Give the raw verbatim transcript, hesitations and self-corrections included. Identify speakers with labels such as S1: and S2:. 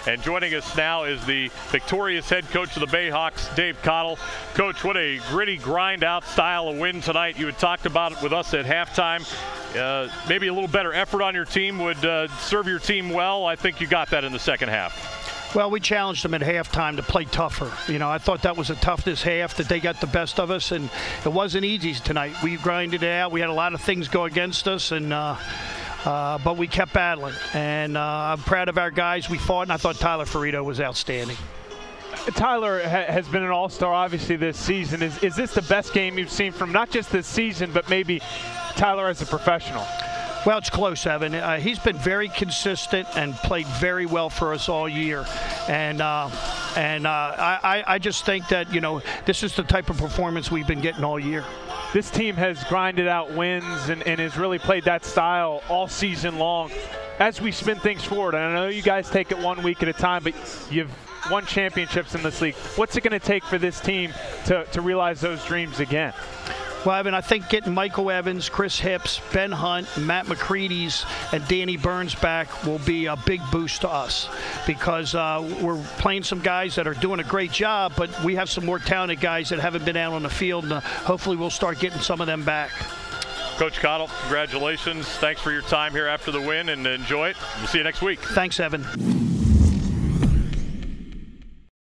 S1: And joining us now is the victorious head coach of the Bayhawks, Dave Cottle. Coach, what a gritty, grind-out style of win tonight. You had talked about it with us at halftime. Uh, maybe a little better effort on your team would uh, serve your team well. I think you got that in the second half.
S2: Well, we challenged them at halftime to play tougher. You know, I thought that was a toughness half, that they got the best of us, and it wasn't easy tonight. We grinded it out. We had a lot of things go against us, and uh, uh, but we kept battling. And uh, I'm proud of our guys. We fought, and I thought Tyler Ferrito was outstanding.
S3: Tyler ha has been an all-star, obviously, this season. Is, is this the best game you've seen from not just this season, but maybe Tyler as a professional?
S2: Well, it's close, Evan. Uh, he's been very consistent and played very well for us all year. And uh, and uh, I, I just think that, you know, this is the type of performance we've been getting all year.
S3: This team has grinded out wins and, and has really played that style all season long. As we spin things forward, and I know you guys take it one week at a time, but you've won championships in this league. What's it going to take for this team to, to realize those dreams again?
S2: Well, Evan, I think getting Michael Evans, Chris Hipps, Ben Hunt, Matt McCready's, and Danny Burns back will be a big boost to us, because uh, we're playing some guys that are doing a great job, but we have some more talented guys that haven't been out on the field, and uh, hopefully we'll start getting some of them back.
S1: Coach Cottle, congratulations. Thanks for your time here after the win, and enjoy it. We'll see you next week.
S2: Thanks, Evan.